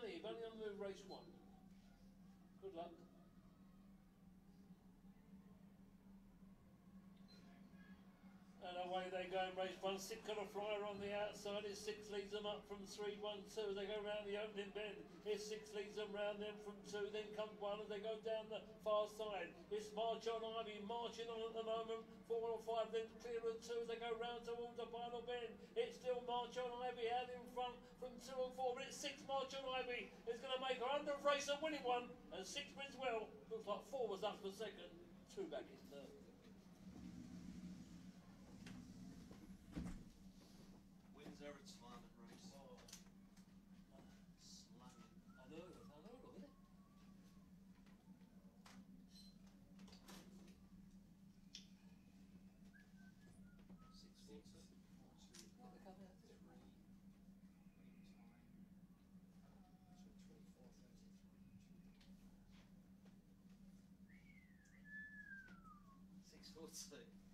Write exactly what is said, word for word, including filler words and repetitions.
money. You've only on the race one. Good luck. And away they go in race one. Six got a flyer on the outside. It's six leads them up from three, one, two. They go round the opening bend. It's six leads them round them from two. Then comes one as they go down the far side. It's March on Ivy marching on at the moment. Four or five, then clear of two as they go round towards the final bend. It's still March on Ivy out in front from two and four. But it's six March on Ivy is going to make her under race and winning one. And six wins well. Looks like four was up for second. Two back in third. Everett slamming race. Oh. Slamming. I know, I know, look at it. Six foot two. Look, they come out. Three. twenty-four, thirty-three. Six foot two.